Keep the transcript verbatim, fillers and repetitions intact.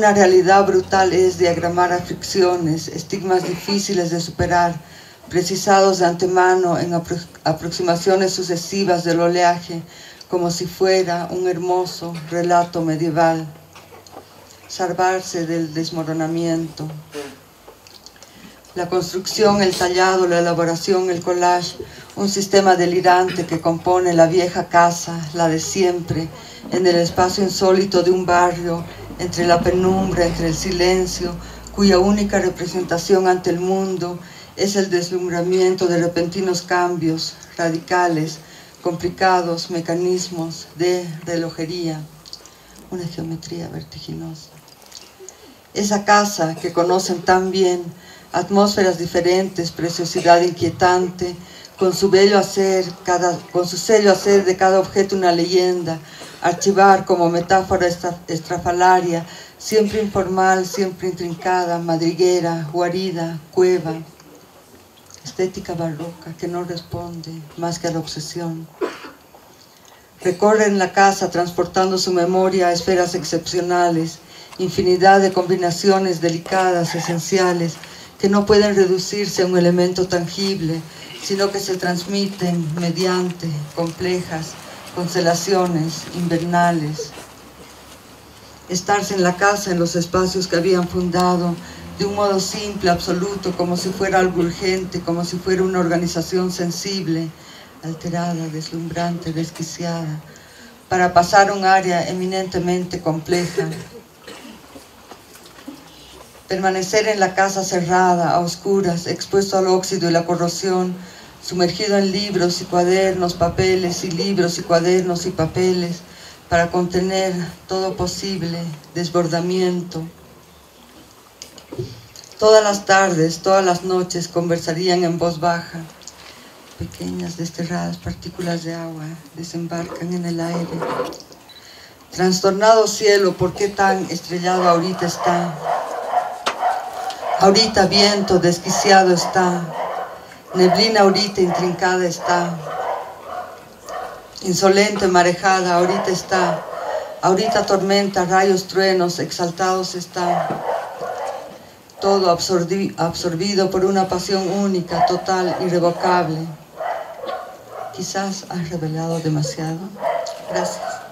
una realidad brutal es diagramar aflicciones, estigmas difíciles de superar, precisados de antemano en apro aproximaciones sucesivas del oleaje, como si fuera un hermoso relato medieval. Salvarse del desmoronamiento. La construcción, el tallado, la elaboración, el collage, un sistema delirante que compone la vieja casa, la de siempre, en el espacio insólito de un barrio, entre la penumbra, entre el silencio, cuya única representación ante el mundo es el deslumbramiento de repentinos cambios radicales, complicados mecanismos de relojería, una geometría vertiginosa. Esa casa que conocen tan bien, atmósferas diferentes, preciosidad inquietante, con su bello hacer, cada, con su sello hacer de cada objeto una leyenda, archivar como metáfora estrafalaria, siempre informal, siempre intrincada, madriguera, guarida, cueva, estética barroca que no responde más que a la obsesión. Recorren la casa transportando su memoria a esferas excepcionales, infinidad de combinaciones delicadas, esenciales, que no pueden reducirse a un elemento tangible, sino que se transmiten mediante complejas constelaciones invernales. Estarse en la casa, en los espacios que habían fundado, de un modo simple, absoluto, como si fuera algo urgente, como si fuera una organización sensible, alterada, deslumbrante, desquiciada, para pasar a un área eminentemente compleja. Permanecer en la casa cerrada, a oscuras, expuesto al óxido y la corrosión, sumergido en libros y cuadernos, papeles y libros y cuadernos y papeles, para contener todo posible desbordamiento. Todas las tardes, todas las noches conversarían en voz baja. Pequeñas desterradas partículas de agua desembarcan en el aire. Trastornado cielo, ¿por qué tan estrellado ahorita está? Ahorita viento desquiciado está, neblina ahorita intrincada está, insolente marejada ahorita está, ahorita tormenta, rayos, truenos exaltados están, todo absorbi- absorbido por una pasión única, total, irrevocable. Quizás has revelado demasiado. Gracias.